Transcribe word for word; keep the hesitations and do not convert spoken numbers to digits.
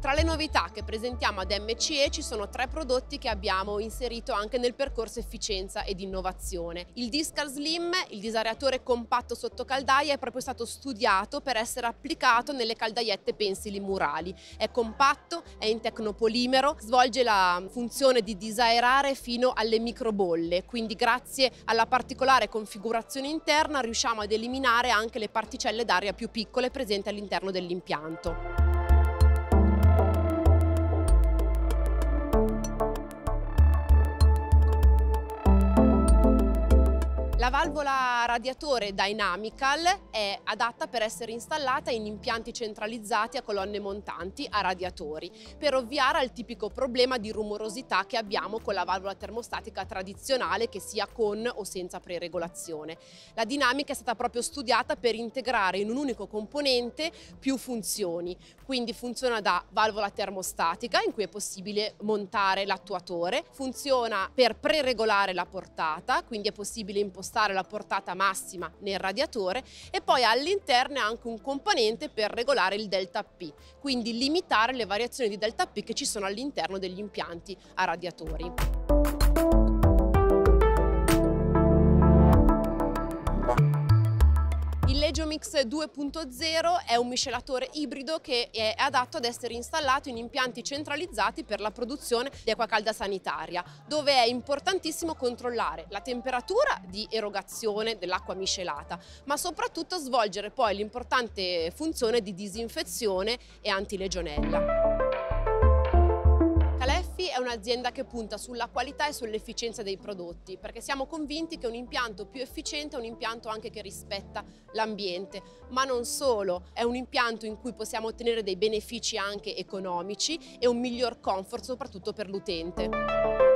Tra le novità che presentiamo ad M C E ci sono tre prodotti che abbiamo inserito anche nel percorso efficienza ed innovazione. Il Discal Slim, il disaeratore compatto sotto caldaia, è proprio stato studiato per essere applicato nelle caldaiette pensili murali. È compatto, è in tecnopolimero, svolge la funzione di disaerare fino alle microbolle, quindi grazie alla particolare configurazione interna riusciamo ad eliminare anche le particelle d'aria più piccole presenti all'interno dell'impianto. La valvola radiatore Dynamical è adatta per essere installata in impianti centralizzati a colonne montanti a radiatori, per ovviare al tipico problema di rumorosità che abbiamo con la valvola termostatica tradizionale, che sia con o senza preregolazione. La dinamica è stata proprio studiata per integrare in un unico componente più funzioni, quindi funziona da valvola termostatica in cui è possibile montare l'attuatore, funziona per preregolare la portata, quindi è possibile impostare la portata massima nel radiatore, e poi all'interno è anche un componente per regolare il delta P, quindi limitare le variazioni di delta P che ci sono all'interno degli impianti a radiatori. Il Legiomix due punto zero è un miscelatore ibrido che è adatto ad essere installato in impianti centralizzati per la produzione di acqua calda sanitaria, dove è importantissimo controllare la temperatura di erogazione dell'acqua miscelata, ma soprattutto svolgere poi l'importante funzione di disinfezione e antilegionella. Caleffi è un'azienda che punta sulla qualità e sull'efficienza dei prodotti, perché siamo convinti che un impianto più efficiente è un impianto anche che rispetta l'ambiente, ma non solo, è un impianto in cui possiamo ottenere dei benefici anche economici e un miglior comfort soprattutto per l'utente.